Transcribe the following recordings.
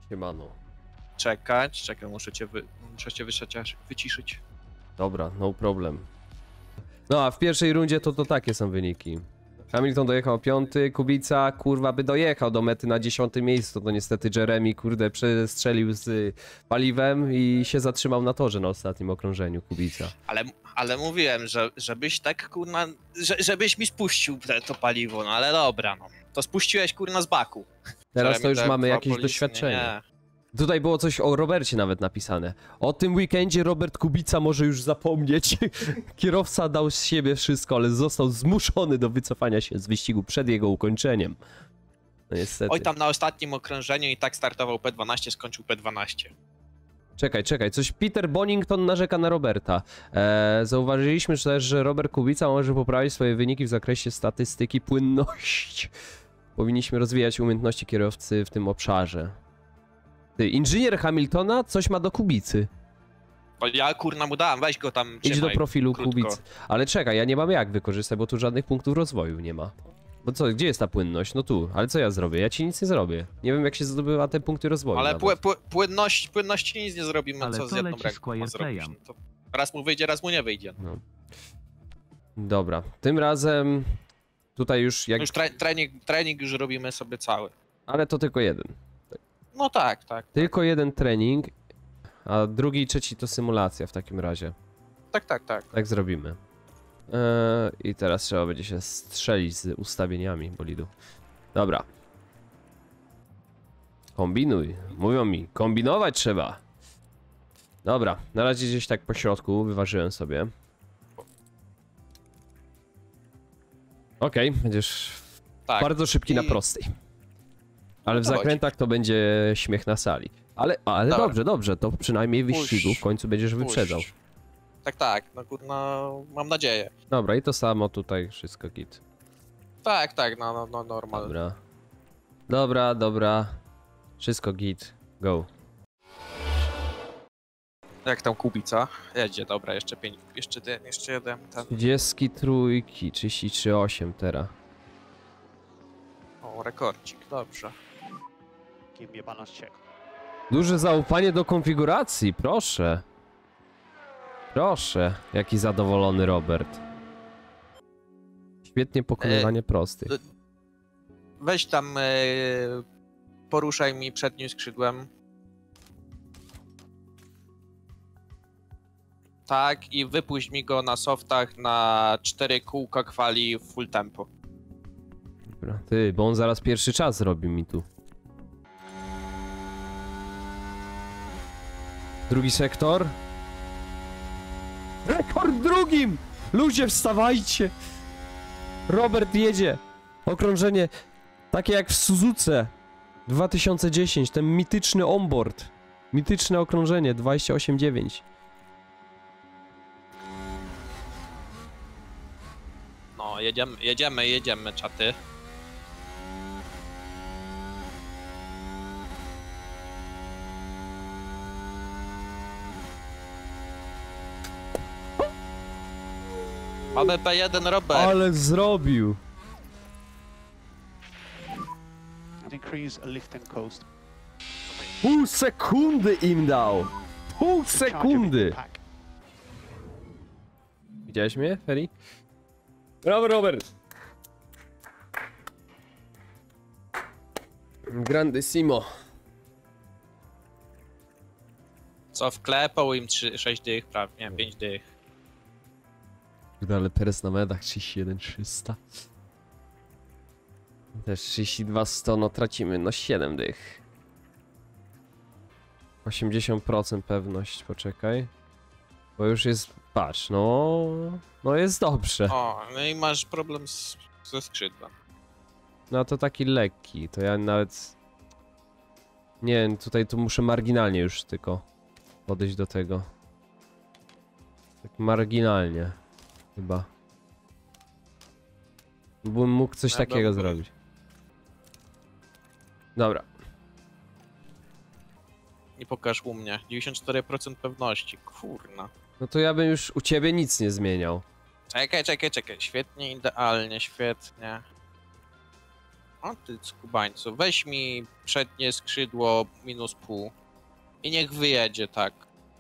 Siemano. Czekaj, muszę cię wyciszyć. Dobra, no problem. No a w pierwszej rundzie to takie są wyniki. Hamilton dojechał 5, Kubica, kurwa, by dojechał do mety na 10. miejscu, to niestety Jeremy, kurde, przestrzelił z paliwem i się zatrzymał na torze na ostatnim okrążeniu, Kubica. Ale mówiłem, żebyś tak, kurna, żebyś mi spuścił to paliwo, no ale dobra, no. To spuściłeś, kurna, z baku. Teraz to już mamy jakieś policji, doświadczenie. nie. Tutaj było coś o Robercie nawet napisane. O tym weekendzie Robert Kubica może już zapomnieć. Kierowca dał z siebie wszystko, ale został zmuszony do wycofania się z wyścigu przed jego ukończeniem. No niestety. Oj, tam na ostatnim okrążeniu i tak startował P12, skończył P12. Czekaj, coś Peter Bonington narzeka na Roberta. Zauważyliśmy też, że Robert Kubica może poprawić swoje wyniki w zakresie statystyki płynności. Powinniśmy rozwijać umiejętności kierowcy w tym obszarze. Ty, inżynier Hamiltona coś ma do Kubicy. O, ja, kurna, mu dałem, weź go tam, Idź trzymaj, do profilu krótko. Kubicy. Ale czekaj, ja nie mam jak wykorzystać, bo tu żadnych punktów rozwoju nie ma. Bo co, gdzie jest ta płynność? No tu, ale co ja zrobię? Ja ci nic nie zrobię. Nie wiem jak się zdobywa te punkty rozwoju. Ale płynności nic nie zrobimy, Ale co to z jedną leci ręką ma Squire zrobić. Playam. No to raz mu wyjdzie, raz mu nie wyjdzie. No. Dobra, tym razem tutaj już jak... Już trening już robimy sobie cały. Ale to tylko jeden. No tak. Tylko jeden trening, a drugi i trzeci to symulacja w takim razie. Tak. Tak zrobimy. I teraz trzeba będzie się strzelić z ustawieniami bolidu. Dobra. Kombinuj. Mówią mi, kombinować trzeba. Dobra, na razie gdzieś tak po środku wyważyłem sobie. Okej, będziesz Tak. bardzo szybki na prostej. Ale w No to zakrętach to będzie śmiech na sali. Ale Dobra. dobrze, to przynajmniej w wyścigu w końcu będziesz wyprzedzał. Tak, no kurna, mam nadzieję. Dobra, i to samo tutaj, wszystko git. Tak, no normalnie. Dobra. Wszystko git, go. Jak tam Kubica? Jedzie, dobra, jeszcze jeden, ten. 33, 33,8 teraz. O, rekordcik, dobrze. Give me a balance check. Duże zaufanie do konfiguracji, proszę. Proszę, jaki zadowolony Robert. Świetnie pokonywanie prostych. Weź tam, poruszaj mi przednim skrzydłem. Tak, i wypuść mi go na softach na 4 kółka kwali w full tempo. Dobra, ty, bo on zaraz pierwszy czas zrobi mi tu. Drugi sektor. Rekord drugim! Ludzie, wstawajcie! Robert jedzie. Okrążenie takie jak w Suzuce 2010, ten mityczny onboard. Mityczne okrążenie 28,9. No, jedziemy, czaty. Mamy P1 Robert. Ale zrobił! Increase lift and coast. Pół sekundy im dał! Pół sekundy! Pack. Widziałeś mnie, Feli? Brawo, Robert! Grandissimo. Co, wklepał im 6 dych, prawie, nie, 5 dych. Ale Perez na medach 31,300. Też 32,100, no tracimy, no 7 dych. 80% pewność, poczekaj. Bo już jest, patrz, no jest dobrze. O, no i masz problem ze skrzydłem. No to taki lekki, to ja nawet... Nie wiem, tutaj tu muszę marginalnie już tylko podejść do tego. Tak marginalnie, chyba. Bym mógł coś takiego zrobić. Dobra. Nie pokaż u mnie. 94% pewności, kurna. No to ja bym już u ciebie nic nie zmieniał. Czekaj. Świetnie, idealnie, świetnie. O ty skubańcu, weź mi przednie skrzydło -0,5 i niech wyjedzie, tak.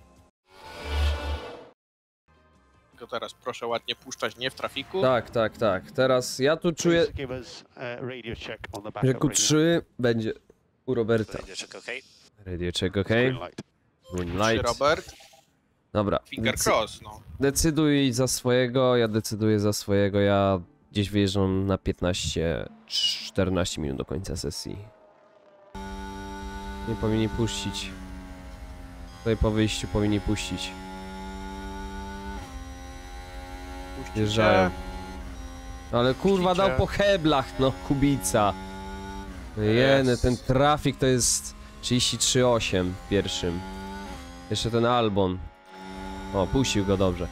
Tylko teraz proszę ładnie puszczać, nie w trafiku. Tak, tak, tak. Teraz ja tu czuję, Please give us a radio check on the że backup radio. Q3 będzie u Roberta. Radio check, okay? Radio check, ok. Green light. Green Czy light. Robert? Dobra. Finger cross, no. Decyduj za swojego, ja decyduję za swojego, ja gdzieś wyjeżdżam na 15-14 minut do końca sesji. Nie powinni puścić. Tutaj po wyjściu powinni puścić. Puścicie. Wjeżdżają. Ale kurwa Puścicie. dał po heblach, no Kubica. Jeny, Jest. ten trafik to jest 33,8 w pierwszym. Jeszcze ten Albon. O, puścił go dobrze.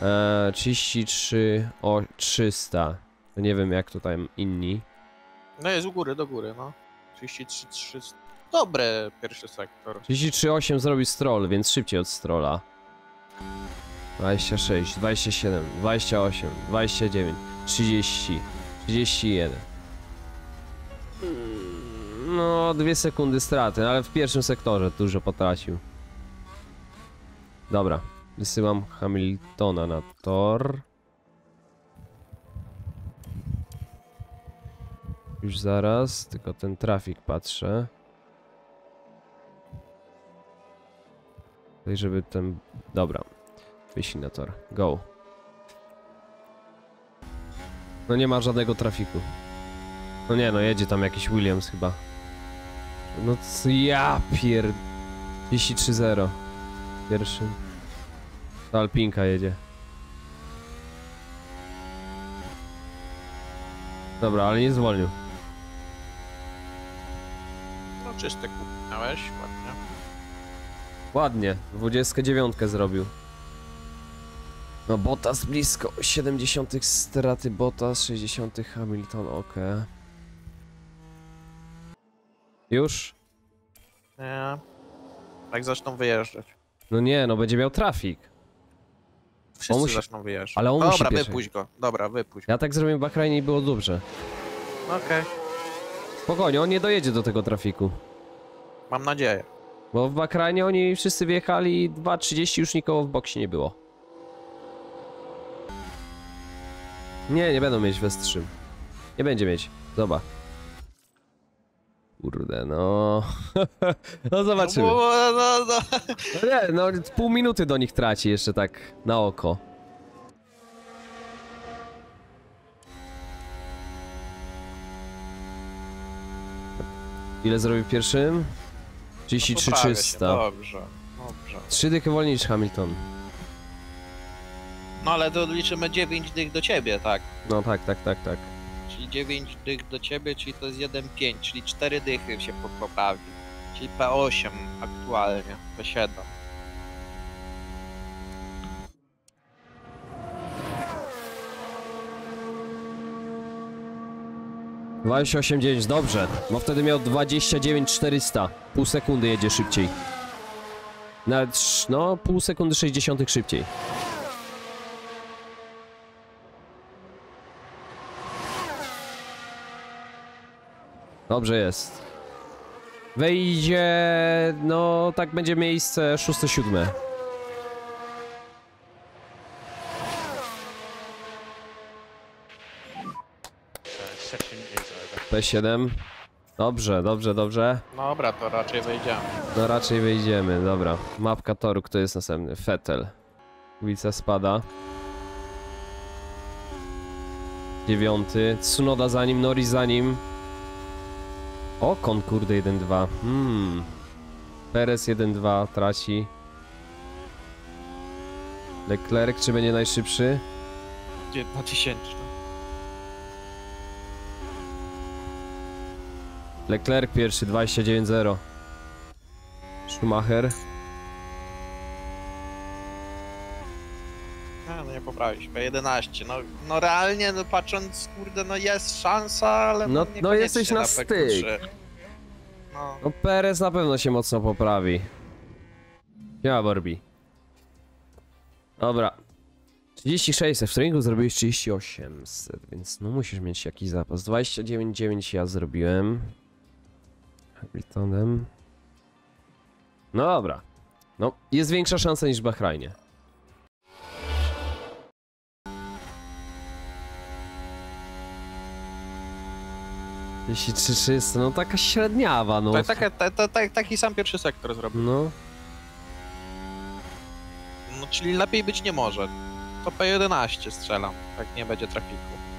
33 o 300. To nie wiem jak tutaj inni. No jest u góry, do góry, no. 33, 300. Dobre pierwszy sektor. 33,8 zrobił Stroll, więc szybciej od Strolla. 26, 27, 28, 29, 30, 31. No, 2 sekundy straty, ale w pierwszym sektorze dużo potracił. Dobra, wysyłam Hamiltona na tor. Już zaraz, tylko ten trafik patrzę. Tutaj, żeby ten... Dobra. Wyślij na tor. Go. No nie ma żadnego trafiku. No nie, no jedzie tam jakiś Williams chyba. No co ja pier... 33-0. Pierwszy. To Alpinka jedzie. Dobra, ale nie zwolnił. No czysty kup miałeś, ładnie. Ładnie. 29 zrobił. No Bottas blisko. 70 straty Bottas, 60 Hamilton, okej. Już? Nie. Tak zaczną wyjeżdżać. No nie, no będzie miał trafik. Wszyscy On musi- zaczną wyjeżdżać. ale on musi Dobra, pierwszy. wypuść go. Dobra, wypuść. Ja tak zrobiłem w Bahrajnie i było dobrze. Okej. Spokojnie, on nie dojedzie do tego trafiku. Mam nadzieję. Bo w Bahrajnie oni wszyscy wjechali i 2.30 już nikogo w boksie nie było. Nie, nie będą mieć w S3. Nie będzie mieć. Zobacz. Kurde, no. No zobaczymy. No. No nie, no pół minuty do nich traci jeszcze tak na oko. Ile zrobił w pierwszym? 33 Poprawię się, 300. Dobrze, dobrze. 3 dychy wolniej niż Hamilton. No ale to liczymy 9 dych do ciebie, tak? No tak. Czyli 9 dych do ciebie, czyli to jest 1,5, czyli 4 dychy się poprawi. Czyli P8 aktualnie, P7. - 28,9, dobrze. Bo wtedy miał 29,400. Pół sekundy jedzie szybciej. Nawet, no, pół sekundy 60 szybciej. Dobrze jest. Wejdzie, no tak będzie miejsce 6-7. Session is over. P7. Dobrze. Dobra, to raczej wejdziemy. No raczej wyjdziemy, dobra. Mapka toru, kto jest następny? Vettel. Ulica spada. 9. Tsunoda za nim, Norris za nim. Ocon kurde 1-2. Perez 1-2 traci. Leclerc czy będzie najszybszy? 1000. Leclerc pierwszy 29-0. Schumacher. No nie poprawić, P11. No realnie, no patrząc, kurde, no jest szansa, ale No niekoniecznie jesteś na P3. styk. No, No Perez na pewno się mocno poprawi. Ja Barbie. Dobra. 36, w treningu zrobiłeś 3800, więc no musisz mieć jakiś zapas. 29,9 ja zrobiłem. Hamiltonem. No dobra. No, jest większa szansa niż w Bahrajnie. Jeśli 300, no taka średniawa, no. Taki sam pierwszy sektor zrobił. No. No, czyli lepiej być nie może. To P11 strzelam, jak nie będzie trafiku.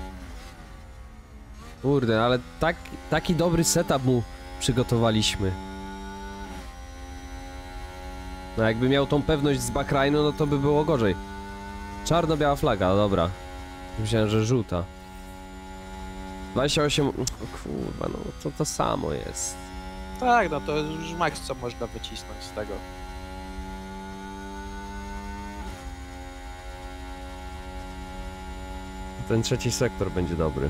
Kurde, ale taki dobry setup mu przygotowaliśmy. No jakby miał tą pewność z Bahrajnu, no to by było gorzej. Czarno-biała flaga, dobra. Myślałem, że żółta. 28... O kurwa, no to samo jest. Tak, no to już maks co można wycisnąć z tego. Ten trzeci sektor będzie dobry.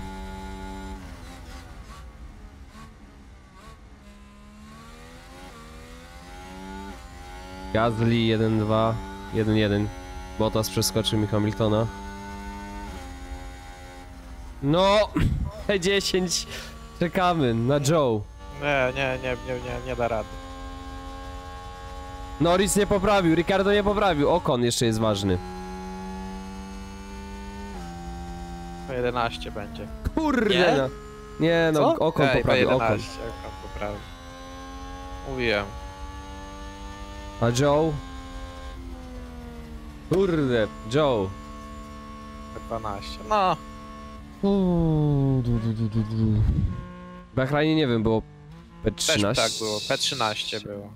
Gasly 1-2, 1-1. Bottas przeskoczył mi Hamiltona. No! P10. Czekamy na Joe. Nie da rady. Norris nie poprawił, Ricardo nie poprawił. Ocon jeszcze jest ważny. P11 będzie. Kurde! Nie? No. Nie no, Co? Ocon poprawił, P11, Ocon. Ocon poprawił. Mówiłem. A Joe? Kurde, Joe. P12. No, W Bahrajnie nie wiem, było też P13. tak było. P13 było.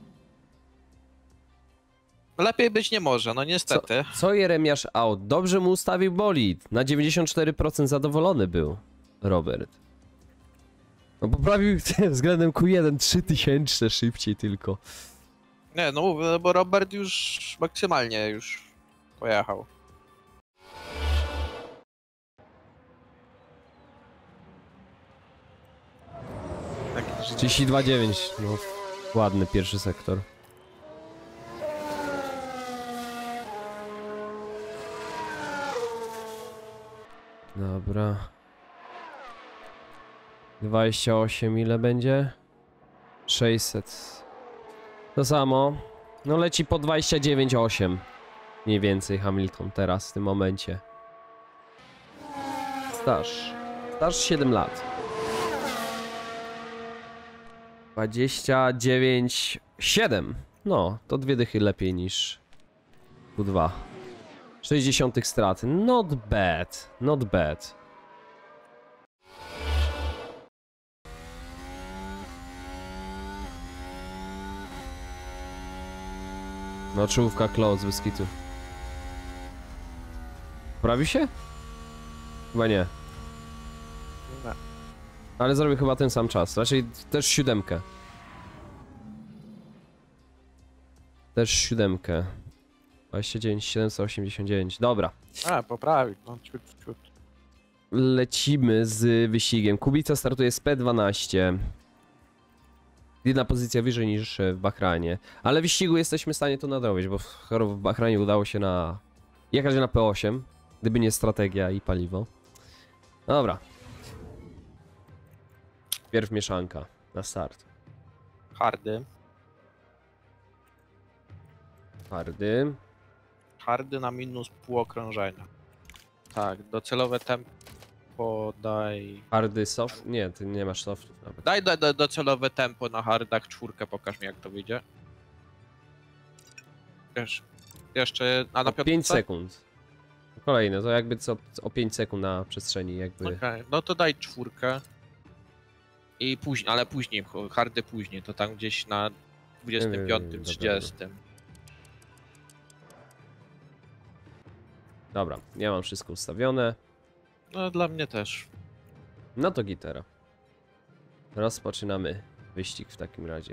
Lepiej być nie może, no niestety. Co Jeremiasz out? Dobrze mu ustawił bolid. Na 94% zadowolony był Robert. No poprawił względem Q1 3000 szybciej tylko. Nie, no mówię, bo Robert już maksymalnie już pojechał. Tak, 32,9. No, ładny pierwszy sektor. Dobra. 28 ile będzie? 600. To samo. No leci po 29,8. Mniej więcej Hamilton teraz w tym momencie. Staż 7 lat. 29,7. No, to 2 dychy lepiej niż Q2. 60 straty. Not bad. Not bad. No, czołówka close bez kitu. Poprawi się? Chyba nie. Nie. Ale zrobię chyba ten sam czas. Raczej też 7. Też 7. 29, 789. Dobra. A, poprawił, no ciut. Lecimy z wyścigiem. Kubica startuje z P12. Jedna pozycja wyżej niż w Bahrajnie. Ale w wyścigu jesteśmy w stanie to nadrobić, bo w Bahrajnie udało się jechać na P8. Gdyby nie strategia i paliwo. Dobra. Pierw mieszanka na start. Hardy. Hardy na minus pół okrążenia. Tak, docelowe tempo daj... Hardy soft? Nie, ty nie masz softów nawet. Daj docelowe tempo na hardach, 4, pokaż mi jak to wyjdzie. Jeszcze, a na 5 sekund. Kolejne, to jakby o 5 sekund na przestrzeni jakby. Okay. No to daj 4. I później, ale później, hardy później, to tam gdzieś na 25, 30. Dobra, ja mam wszystko ustawione. No dla mnie też. No to gitara. Rozpoczynamy wyścig w takim razie.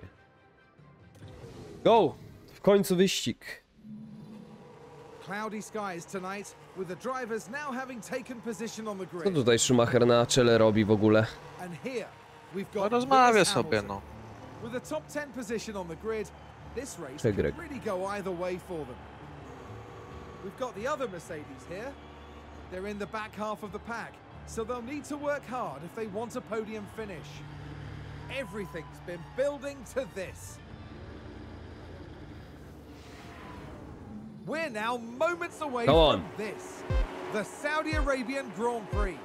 Go! W końcu wyścig. Cloudy skies tonight, with the drivers now having taken position on the Co grid. tutaj Schumacher na czele robi w ogóle? And here we've No got rozmawia Lewis sobie, Hamilton. no. With the top 10 position on the grid, this race Przegrek. could really go either way for them. We've got the other Mercedes here. They're in the back half of the pack, so they'll need to work hard if they want a podium finish. Everything's been building to this. We're now moments away Go from on. this. The Saudi Arabian Grand Prix.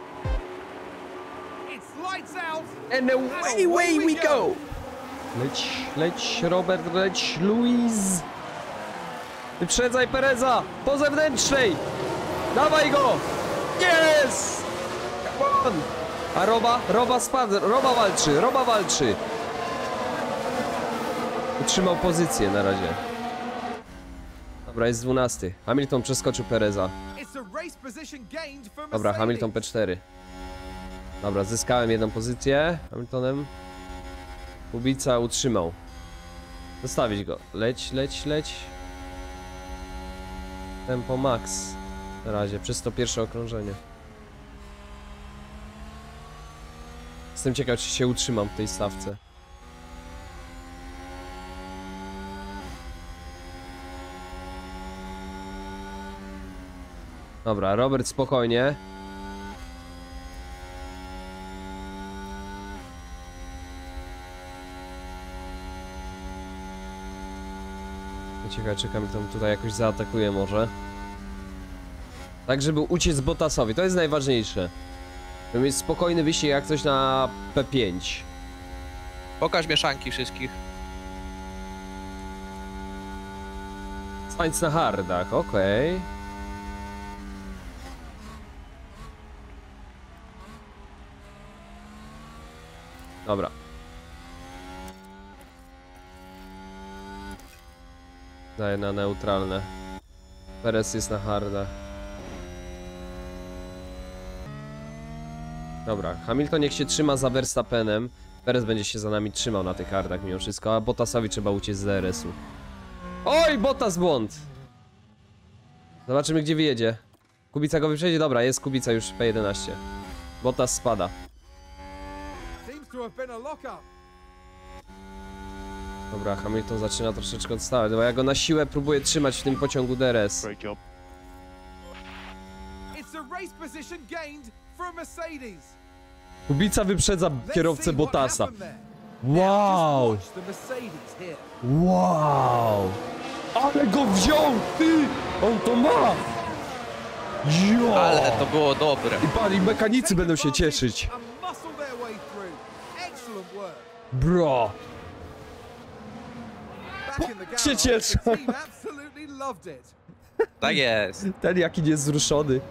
It's lights out. And away we go! Leć, Robert, leć, Luis! Wyprzedzaj Pereza! Po zewnętrznej! Dawaj go! Yes! Come on! A Roba spadł, Roba walczy! Utrzymał pozycję na razie. Dobra, jest 12. Hamilton przeskoczył Pereza. Dobra, Hamilton P4. Dobra, zyskałem jedną pozycję Hamiltonem. Kubica utrzymał. Zostawić go. Leć. Tempo max. Na razie, przez to pierwsze okrążenie. Jestem ciekaw, czy się utrzymam w tej stawce. Dobra, Robert, spokojnie. Ciekawe, czy Hamilton tutaj jakoś zaatakuje może. Tak, żeby uciec Bottasowi, to jest najważniejsze. Żeby mieć spokojny wyścig jak coś na P5. Pokaż mieszanki wszystkich. Sainz na hardach, okej. Dobra. Daję na neutralne. Perez jest na hardach. Dobra, Hamilton niech się trzyma za Verstappenem. Perez będzie się za nami trzymał na tych hardach mimo wszystko, a Bottasowi trzeba uciec z DRS-u. Oj, Bottas błąd! Zobaczymy, gdzie wyjedzie. Kubica go wyprzedzi? Dobra, jest Kubica już P11. Bottas spada. Dobra, Hamilton zaczyna troszeczkę odstawać, bo ja go na siłę próbuję trzymać w tym pociągu DRS. Great job. Kubica wyprzedza kierowcę Bottasa. Wow! Wow! Ale go wziął, ty! On to ma! Jo! Ale to było dobre. I mechanicy będą się cieszyć. Bro! Się cieszą. Tak jest. Ten jaki niewzruszony.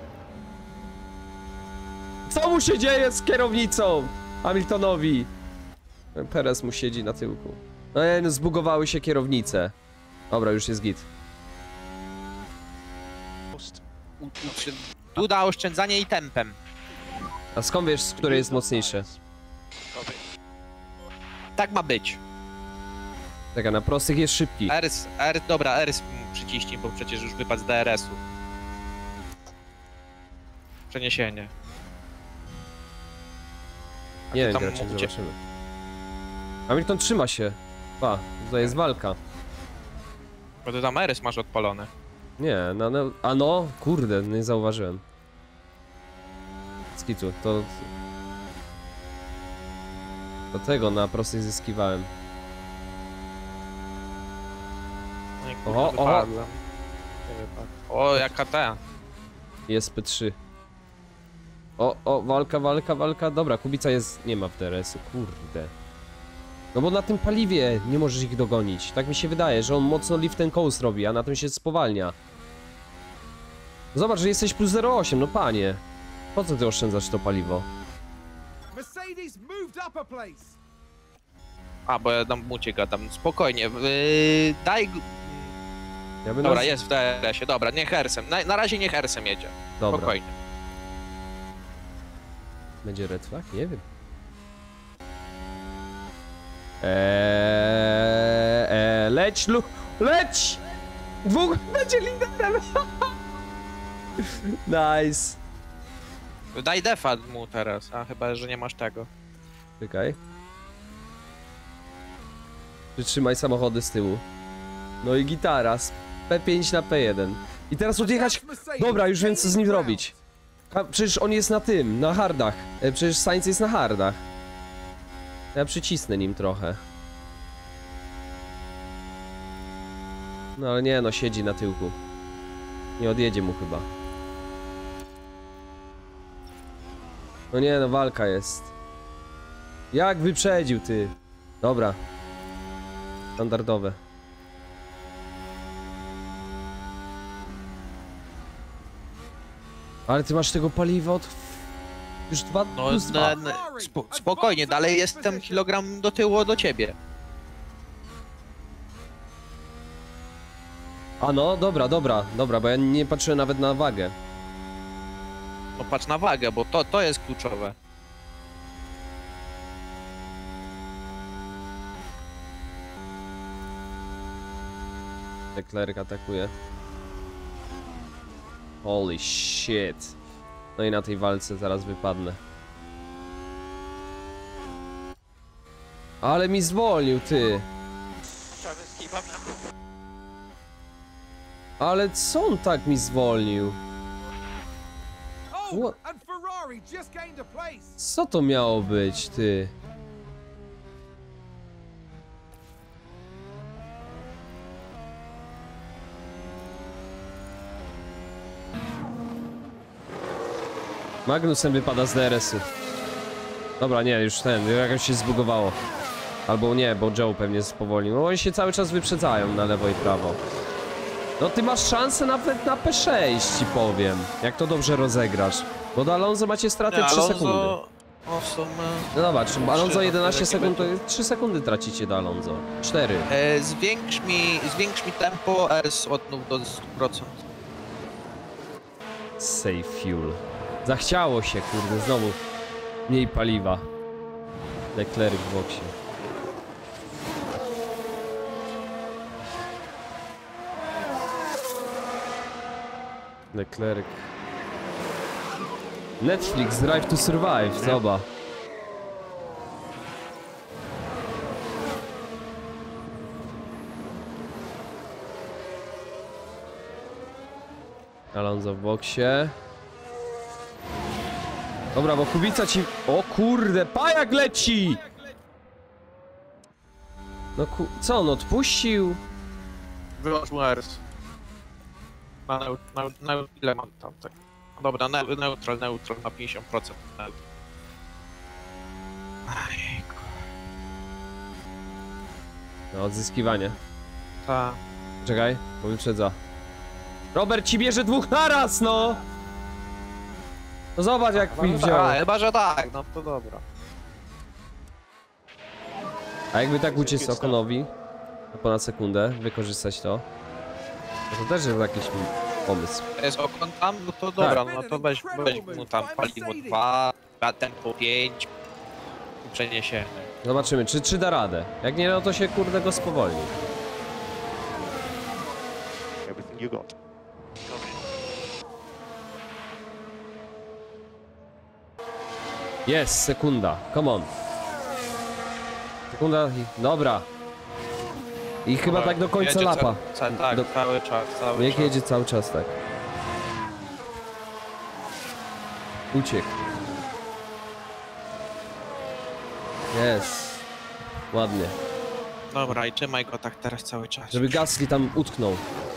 Co mu się dzieje z kierownicą? Hamiltonowi. Perez mu siedzi na tyłku. No, zbugowały się kierownice. Dobra, już jest git. Tu da oszczędzanie i tempem. A skąd wiesz, które jest mocniejsze? Tak ma być. Czekaj, na prostych jest szybki. Dobra, RS przyciśnij, bo przecież już wypadł z DRS-u. Przeniesienie. A Nie ty wiem, tam gracie, ucie- zobaczymy. Hamilton trzyma się. Pa, tutaj jest walka. Bo ty tam RS masz odpalone. Nie, a no, kurde, nie zauważyłem. Skitu, to... Do tego na prostych zyskiwałem. No i Oho, kurde, oho. wypadłem. O, jaka ta. Jest P3. O, walka. Dobra, Kubica jest... Nie ma w DRS-u, kurde. No bo na tym paliwie nie możesz ich dogonić. Tak mi się wydaje, że on mocno lift and coast robi, a na tym się spowalnia. Zobacz, że jesteś plus 0,8, no panie. Po co ty oszczędzasz to paliwo? A, bo ja tam mucie gadam. Spokojnie. Daj... Ja bym Dobra, jest w DRS-ie. Dobra, niech RS-em. Na razie niech RS-em jedzie. Dobra. Spokojnie. Będzie red flag? Nie wiem. Leć! Dwóch będzie liderem! Nice. Daj defa mu teraz, a chyba, że nie masz tego. Czekaj. Przytrzymaj samochody z tyłu. No i gitara z P5 na P1. I teraz odjechać... Dobra, już wiem co z nim zrobić. Przecież on jest na tym, na hardach. Przecież Sainz jest na hardach. Ja przycisnę nim trochę. No ale nie, no siedzi na tyłku. Nie odjedzie mu chyba. No nie, no walka jest. Jak wyprzedził ty? Dobra. Standardowe. Ale ty masz tego paliwa od... Już 2 No, plus 2. spokojnie, dalej jestem kilogram do tyłu do ciebie. A no, dobra, bo ja nie patrzyłem nawet na wagę. No patrz na wagę, bo to jest kluczowe. Leclerc atakuje. Holy shit. No i na tej walce zaraz wypadnę. Ale mi zwolnił, ty. Ale co on tak mi zwolnił? Oh, and Ferrari just gained a place. Co to miało być, ty? Magnussen wypada z DRS-u. Dobra, nie, już jakoś się zbugowało. Albo nie, bo Joe pewnie spowolnił. No oni się cały czas wyprzedzają na lewo i prawo. No ty masz szansę nawet na P6, ci powiem. Jak to dobrze rozegrasz. Bo do Alonso macie stratę 3 sekundy. O sumie... No zobacz, Alonso 11 takie sekund, to 3 sekundy tracicie do Alonso. 4. Zwiększ mi tempo, RS odnów do 100%. Save fuel. Zachciało się, kurde, znowu. Mniej paliwa. Leclerc w boksie. Leclerc. Netflix, Drive to Survive, zobacz. Alonso w boksie. Dobra, bo Kubica ci... O kurde, pajak leci! No co on odpuścił? Wyłącz mu RS. Na ile mam tam tak? Dobra, neutral na 50%. Ajku. No, odzyskiwanie. Ta. Czekaj, bo wyprzedza. Robert ci bierze 2 naraz, no! No zobacz jak mi wziął. Chyba, że tak, no to dobra. A jakby tak uciec Okonowi na ponad sekundę, wykorzystać to, no to też jest jakiś pomysł. Jest Okon tam, no to dobra, no to weź mu tam paliwo 2, tempo 5 i przeniesiemy. Zobaczymy, czy da radę. Jak nie, no to się kurde go spowolni. Everything you got. Jest, sekunda, come on. Sekunda i... dobra. I chyba tak do końca Jedzie lapa. Tak, cały czas, Niech jedzie cały czas tak. Uciekł. Jest. Ładnie. Dobra, i trzymaj go tak teraz cały czas. Żeby Gasly tam utknął.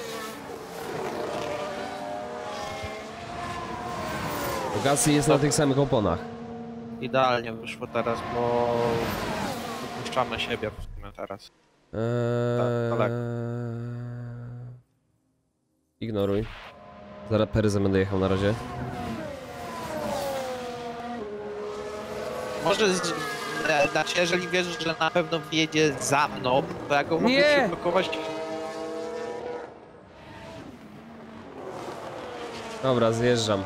Bo Gasly jest na tych samych oponach. Idealnie wyszło teraz, bo wypuszczamy siebie w sumie teraz. Tak. Ignoruj. Zaraz Perezem będę jechał na razie. Może znaczy, jeżeli wiesz, że na pewno wjedzie za mną, to ja go mogę Nie! się blokować. Dobra, zjeżdżam.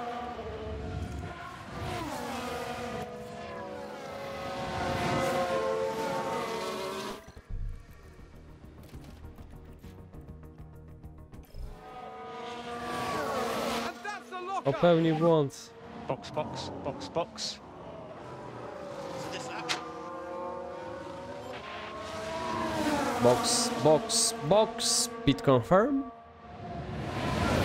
And that's a lock. Popełnił błąd. Box, box, box, box. Box, box, box. Pit confirm.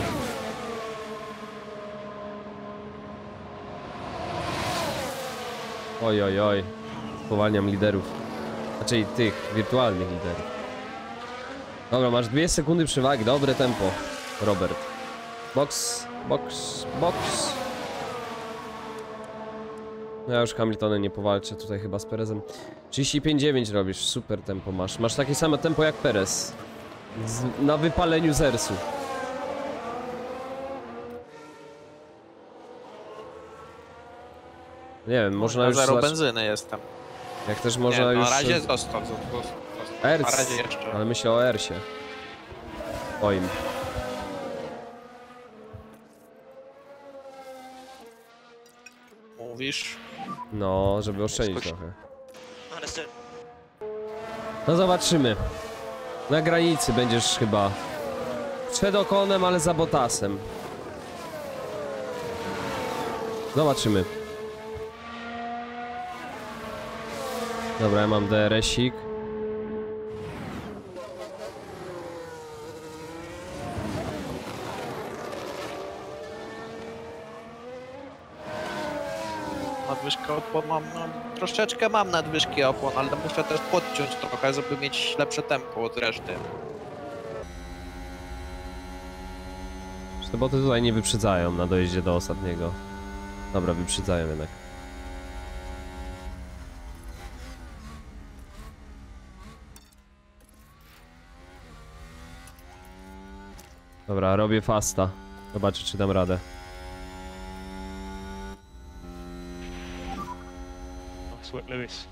Oj, oj, oj. Spowalniam liderów. Znaczy tych wirtualnych liderów. Dobra, masz 2 sekundy przewagi. Dobre tempo, Robert. Box, box, box. No ja już Hamiltonem nie powalczę tutaj chyba z Perezem. 35,9 robisz, super tempo masz. Masz takie same tempo jak Perez. Na wypaleniu zersu. Nie wiem, można Na już zero benzyny jestem. Jak też Nie, można no, już... na razie został. Na Ers, razie jeszcze. ale myślę o Ersie. Twoim. Mówisz? No, żeby oszczędzić Skoczy. trochę. Understood. No zobaczymy. Na granicy będziesz chyba przed Okonem, ale za Bottasem. Zobaczymy. Dobra, ja mam DRS-ik. Nadwyżkę opon mam, no, troszeczkę mam nadwyżki opon, ale muszę też podciąć trochę, żeby mieć lepsze tempo od reszty. Te boty tutaj nie wyprzedzają na dojeździe do ostatniego. Dobra, wyprzedzają jednak. Dobra, robię fasta. Zobaczę, czy dam radę. Nice work, Lewis.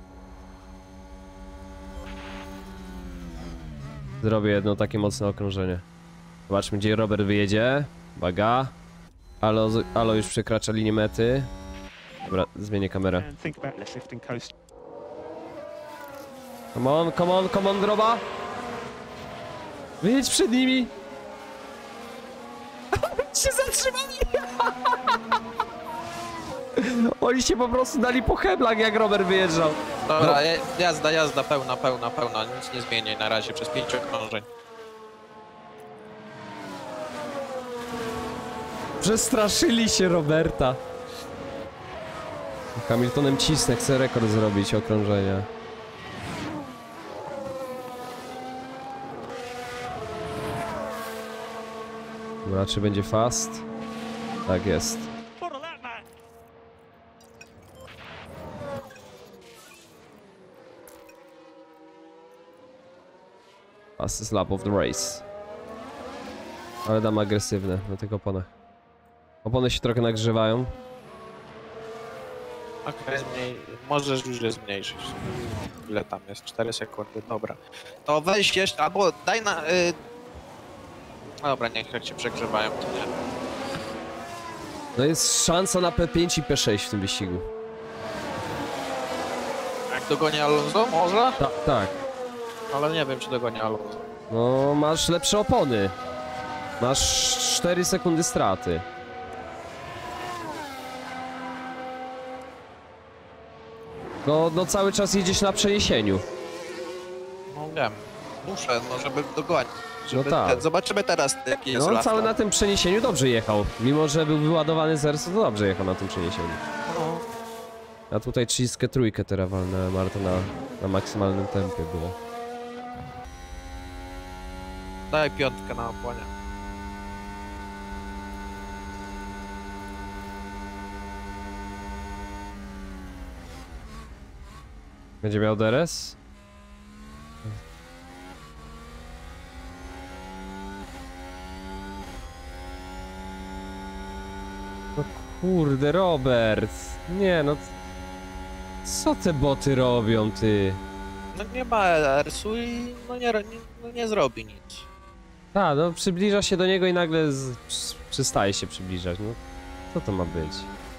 Zrobię jedno takie mocne okrążenie. Zobaczmy, gdzie Robert wyjedzie. Uwaga. Alo już przekracza linię mety. Dobra, zmienię kamerę. And think about left lifting coast. Come on, come on, come on, Groba! Wyjedź przed nimi! się zatrzymali! Oni się po prostu dali po heblach, jak Robert wyjeżdżał. Dobra, jazda, pełna, nic nie zmienię na razie przez 5 okrążeń. Przestraszyli się Roberta. Hamiltonem cisnę, chcę rekord zrobić okrążenia. Dobra, czy będzie fast? Tak jest. Follow that man. Fastest lap of the race. Ale dam agresywne na tych oponach. Opony się trochę nagrzewają. Okej, możesz już je zmniejszyć. Ile tam jest? 4 sekundy, dobra. To weź jeszcze, albo daj na... Dobra, niech jak się przegrzewają, to nie. No jest szansa na P5 i P6 w tym wyścigu. Jak dogoni Alonso? Może? Tak. Ale nie wiem, czy dogoni Alonso. No, masz lepsze opony. Masz 4 sekundy straty. No cały czas jedziesz na przeniesieniu. No wiem. Muszę, no żeby dogonić. Żeby tak. Zobaczymy teraz, jaki jest No on lap cały time. na tym przeniesieniu dobrze jechał. Mimo, że był wyładowany z RS, to dobrze jechał na tym przeniesieniu. No. A tutaj 33 teraz walnęła Marta na maksymalnym tempie było. Daj piątkę na opłonie. Będzie miał DRS? No kurde, Robert! Nie no... Co te boty robią, ty? No nie ma RS-u i no nie zrobi nic. Tak, no przybliża się do niego i nagle przestaje się przybliżać, no. Co to ma być?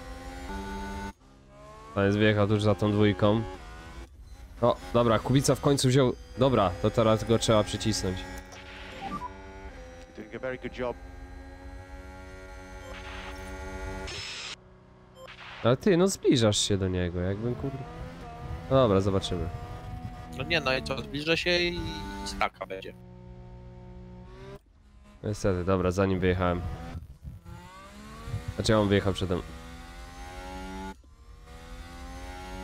To jest wjechał tuż za tą dwójką. O, dobra, Kubica w końcu wziął... Dobra, to teraz go trzeba przycisnąć. You're doing a very good job. Ale ty, no zbliżasz się do niego, jakbym kurde... No dobra, zobaczymy. No nie, no i co, zbliża się i straka będzie. Niestety, dobra, zanim wyjechałem. Znaczy on wyjechał przedem.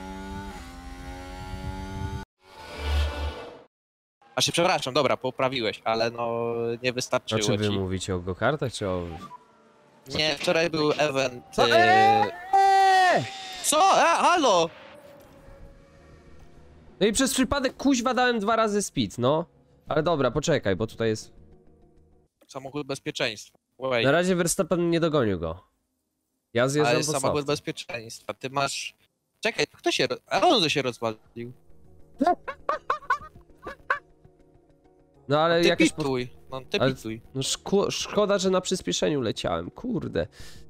Znaczy, przepraszam, dobra, poprawiłeś, ale no nie A wystarczyło czy wy ci. mówicie o go-kartach, czy o... Nie, wczoraj był event... Co? Co? Halo! No i przez przypadek kuźwa dałem 2 razy speed, no. Ale dobra, poczekaj, bo tutaj jest... Samochód bezpieczeństwa. Wait. Na razie Verstappen nie dogonił go. Ja zjeżdżam Ale po samochód stawce. bezpieczeństwa. Ty masz... Czekaj, kto się... Alonso się rozwalił. No ale Ty jakoś... pituj. No ty Ale- pituj. No szkoda, że na przyspieszeniu leciałem, kurde.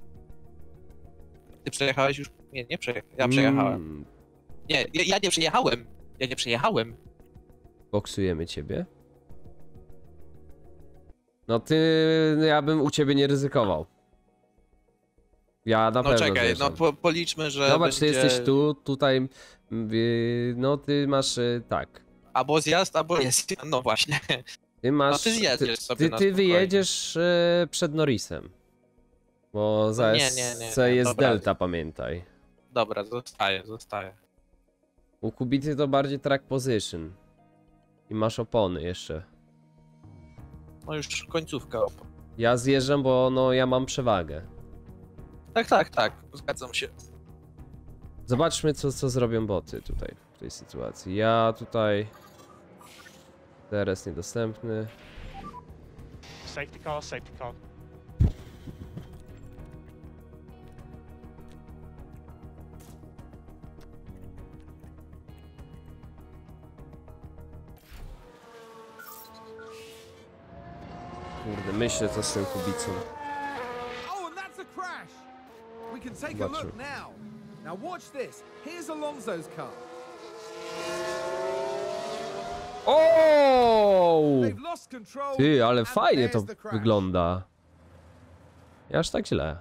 Ty przejechałeś już... Nie, nie przejechałem. Ja przejechałem. Nie, ja nie przejechałem. Ja nie przejechałem. Boksujemy ciebie. No ty... Ja bym u ciebie nie ryzykował. Ja na No pewno czekaj, zjeżdżam. no policzmy, że Zobacz, ty będzie jesteś tu, tutaj... No ty masz... Tak. albo zjazd, albo jest. No właśnie. Ty masz... No ty zjedziesz sobie na Ty spokojnie. wyjedziesz przed Norrisem. Bo za nie, SC nie, jest dobra. delta, pamiętaj. Dobra, zostaję. U Kubicy to bardziej track position. I masz opony jeszcze. No już końcówka. Ja zjeżdżam, bo no ja mam przewagę. Tak, zgadzam się. Zobaczmy co zrobią boty tutaj w tej sytuacji. Ja tutaj... Teraz niedostępny. Safety car, safety car. Kurde, myślę co z tym Kubicą. Oh, and that's a crash. We can take a Zobaczmy. look now. Now watch this. Here's Alonso's car. O! They've lost control. Ty, ale and fajnie to there's the crash. wygląda. Nie aż tak źle.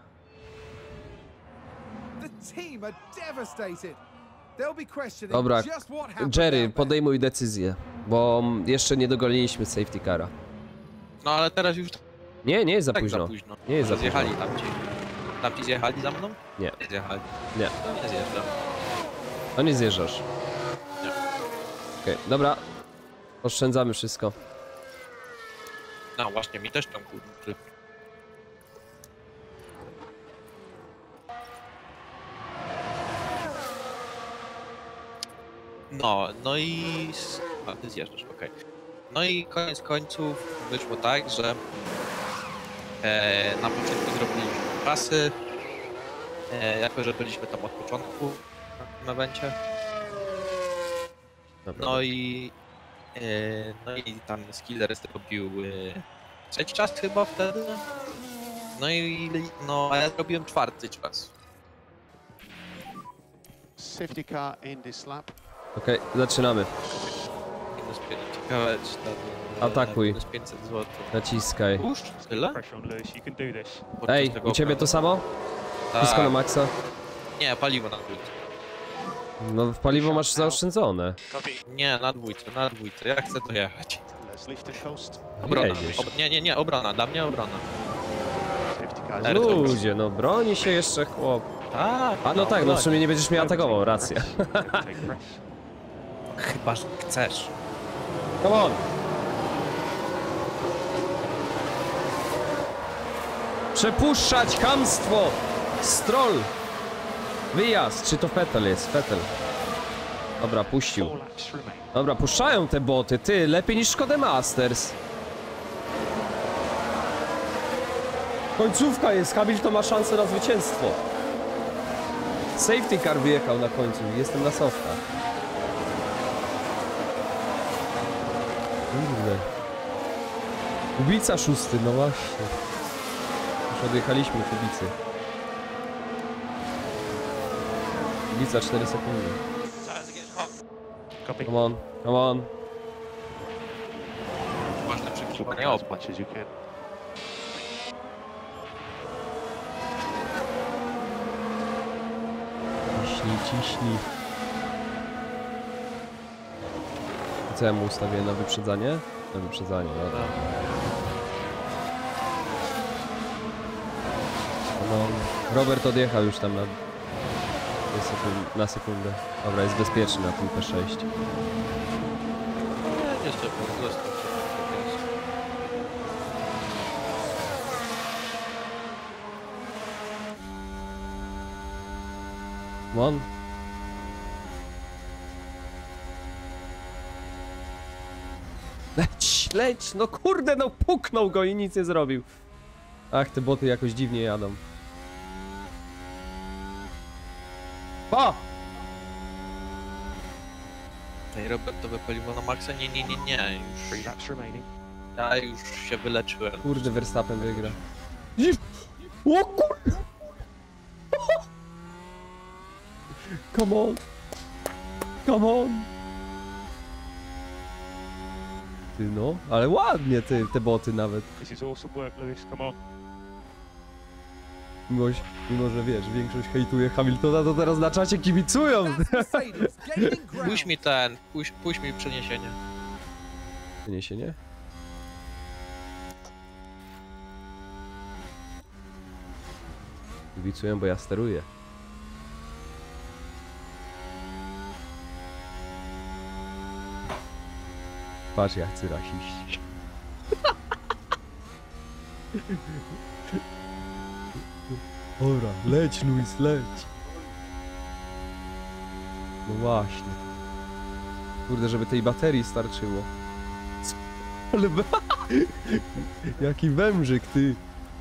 The team are devastated. They'll be questioning Dobra, just what happened Jerry, out there. podejmuj decyzję, bo jeszcze nie dogoniliśmy safety cara. No ale teraz już Nie, nie jest za tak późno. za późno. Nie jest za Może zjechali tam ci. Tam ci zjechali za mną? Nie. Nie zjechali. Nie. No nie zjeżdżam. No nie zjeżdżasz. Nie. Okej, dobra. Oszczędzamy wszystko. No właśnie, mi też tam kurde. No i... A, ty zjeżdżasz, okej. No i koniec końców wyszło tak, że na początku zrobiliśmy pasy. Jako, że byliśmy tam od początku na tym evencie. Dobra. No i tam Skiller zrobił trzeci czas chyba wtedy. A ja zrobiłem 4. czas. Safety car in this lap. Okej, zaczynamy. Minus 5, ciekawe czy tam... Atakuj. Minus 500 zł. Naciskaj. Puszcz? Tyle? Pressure on Lewis, you can do this. Podczas Ej, tego u ciebie to samo? tak. Wszystko na maksa? Nie, paliwo na dwójce. No w paliwo masz zaoszczędzone. Copy. Nie, na dwójce. Ja chcę dojechać. Let's leave the coast. Obrona. Jedziesz. Nie, obrona. Dla mnie obrona. Safety car. Ale to- Ludzie, no broni się jeszcze chłop. Tak. A no tak, no w sumie nie będziesz mnie atakował, racja. Take press. Chyba, że chcesz. Come on! Przepuszczać chamstwo! Stroll! Wyjazd! Czy to Vettel jest? Vettel. Dobra, puścił. 4 laps remain. Dobra, puszczają te boty, ty, lepiej niż Skoda Masters. Końcówka jest, Hamilton ma szansę na zwycięstwo. Safety car wyjechał na końcu, jestem na softach. Kurde. Kubica 6, no właśnie. Już odjechaliśmy Kubicy. Kubica 4 sekundy. Copy. Come on, come on. Ważne Keep przekrzywanie as opłat. much as you can. Ciśnij, ciśnij. Co ja mu ustawię na wyprzedzanie? Na wyprzedzanie, dobra. No, Robert odjechał już tam na sekundę. Dobra, jest bezpieczny na tym P6. Nie zostaw sobie. Mon. Leć, leć, no kurde, no puknął go i nic nie zrobił. Ach, te boty jakoś dziwnie jadą. O! Ej, Robertowe paliwo na maksa? Nie, już. 3 laps remaining. Ja już się wyleczyłem. Kurde, Verstappen wygra. O kurde! Come on! Come on! Ty no, ale ładnie te boty nawet. This is awesome work, Lewis. Come on. Mimo, że wiesz, większość hejtuje Hamiltona, to teraz na czacie kibicują. That's Mercedes gaining ground. Puść mi puść mi przeniesienie. Przeniesienie? Kibicuję, bo ja steruję. Patrz, jak chcę rasiści. Dobra, leć Luis, leć. No właśnie. Kurde, żeby tej baterii starczyło. Co? Ale... Jaki wężyk, ty.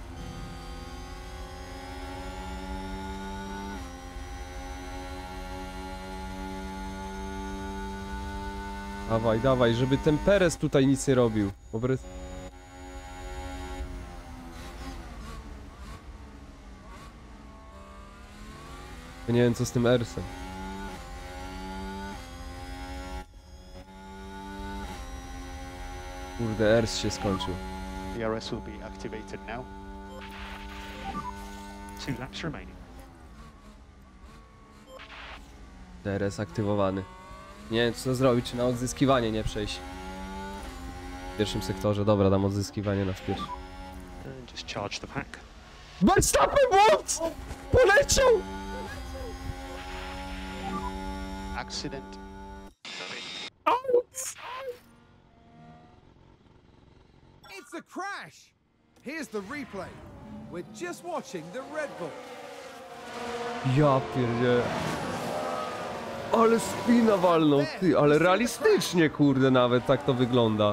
Dawaj, dawaj, żeby ten Perez tutaj nic nie robił. Dobre... Ja nie wiem, co z tym Ersem. Kurde, Ers się skończył. DRS will be activated now. 2 laps remaining. DRS aktywowany. Nie wiem, co zrobić, czy na odzyskiwanie nie przejść. W pierwszym sektorze, dobra, dam odzyskiwanie na pierwszy. And just charge the pack. Verstappen, what? Poleciał! Accident. It's a crash. Here's the replay. We're just watching the Red Bull. Ja pierdzie. Ale spina walnął, ty, ale realistycznie, kurde, nawet tak to wygląda.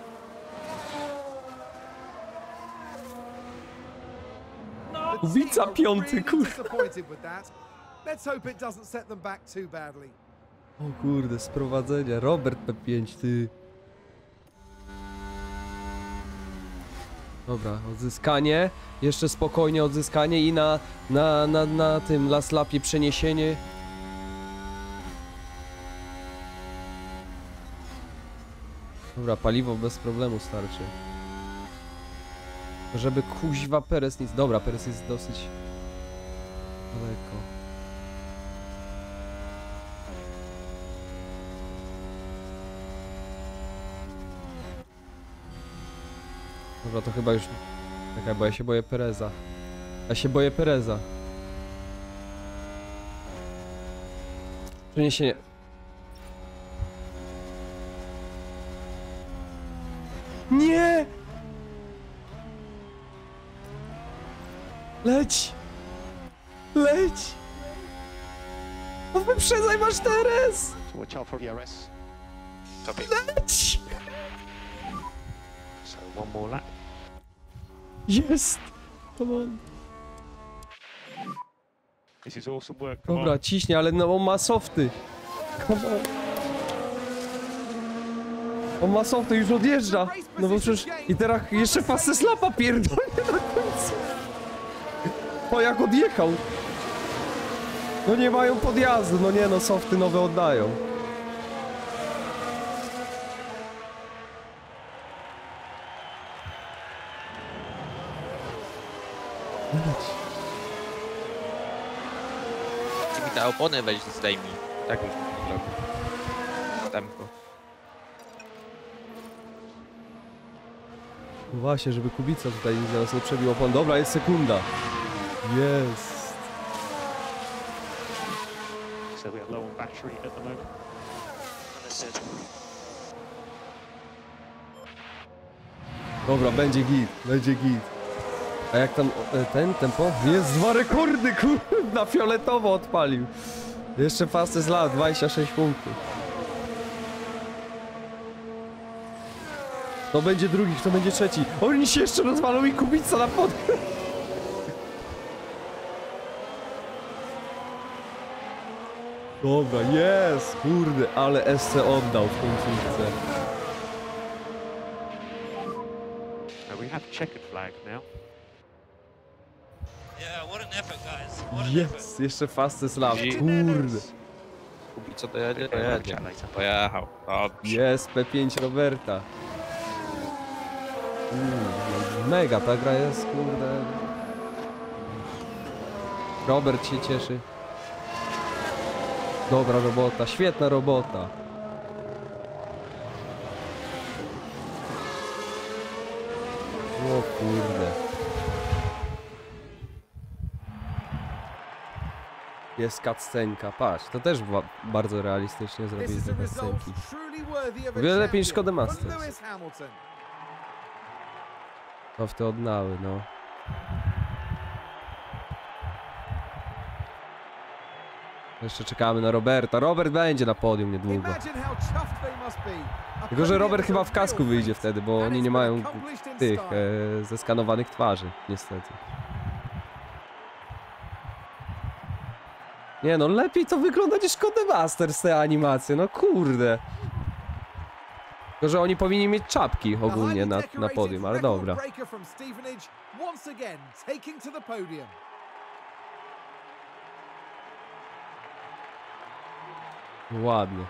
Kubica piąty, kurde. Disappointed with that. Let's hope it doesn't set them back too badly. O kurde, sprowadzenie, Robert P5, ty. Dobra, odzyskanie, jeszcze spokojnie odzyskanie i na tym last lapie przeniesienie. Dobra, paliwo bez problemu starczy. Żeby kuźwa Perez nic... Dobra, Perez jest dosyć daleko. Dobra, to chyba już... Czekaj, bo ja się boję Pereza. Ja się boję Pereza. Przeniesienie. Nie! Leć! Leć! No wyprzedzaj, masz teraz! So watch out for DRS. Copy. Leć! So one more lap. Jest! Come on. This is awesome work. Come Dobra, on. ciśnie, ale no on ma softy. Come on. On ma softy, już odjeżdża. No bo przecież... I teraz jeszcze fastest slapa pierdolnie na końcu. O, jak odjechał. No nie mają podjazdu, no nie no, softy nowe oddają. Ty mi te opony weź zdejmij. Tak już zrobił. Tempo. Właśnie, żeby Kubica tutaj zaraz nie przebił opon. Dobra, jest sekunda. Jest. So we are low on battery at the moment. Dobra, będzie git, będzie git. A jak tam ten tempo? Jest 2 rekordy, na fioletowo odpalił. Jeszcze fastest lap, 26 punktów. To będzie drugi, kto będzie trzeci. Oni się jeszcze rozwalą i Kubica na pod. Dobra, jest, kurde, ale SC oddał w końcówce. We have checkered flag now. Yeah, what an effort, guys. What an effort. Jest, jeszcze fastest lap, kurde. Kubica dojedzie, dojedzie. Pojechał. Dobrze. Jest P5 Roberta. Mega ta gra jest, kurde. Robert się cieszy. Dobra robota, świetna robota. O kurde. Jest cutscenka, patrz, to też bardzo realistycznie This zrobili is te a result cutscenki. truly worthy of a Wiele lepiej niż champion Code for Masters. Lewis Hamilton. No w te odnały, no. Jeszcze czekamy na Roberta. Robert będzie na podium niedługo. Imagine how chuffed they must be. A Tylko, że podium Robert is chyba a w kasku real wyjdzie feat, wtedy, bo and oni it's nie been mają accomplished in tych style. zeskanowanych twarzy, niestety. Nie no, lepiej to wygląda niż Codemasters te animacje, no kurde. Tylko, że oni powinni mieć czapki The ogólnie highly na decorated podium, ale record dobra. breaker from Stevenage once again taking to the podium. Ładnie.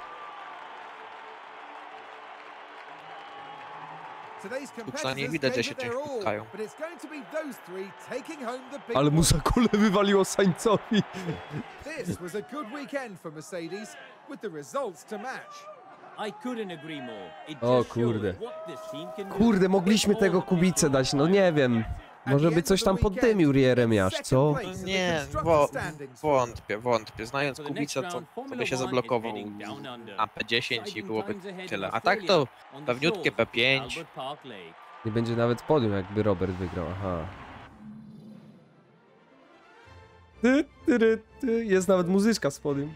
Today's Fuksa nie competitors widać, że gave się it their czymś all, puktają. but it's going to be those three taking home the big Ale mu one. za kole wywaliło Sainzowi. This was a good weekend for Mercedes, with the results to match. I couldn't agree more. It O just shows kurde. what this team can do. Kurde, mogliśmy tego Kubicę dać, no nie wiem. Może by coś tam poddymił Jeremiasz, co? Nie, wątpię. Znając Kubicę, to by się zablokował na P10 i byłoby tyle. A tak to pewniutkie P5. Nie będzie nawet podium, jakby Robert wygrał, aha. Jest nawet muzyczka z podium.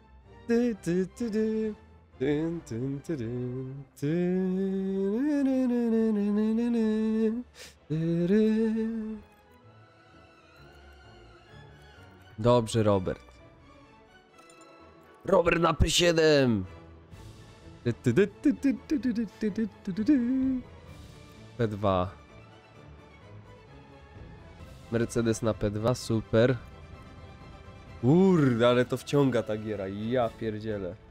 Dobrze, Robert. Robert na P7! P2. Mercedes na P2, super. Kurde, ale to wciąga ta giera, ja pierdzielę.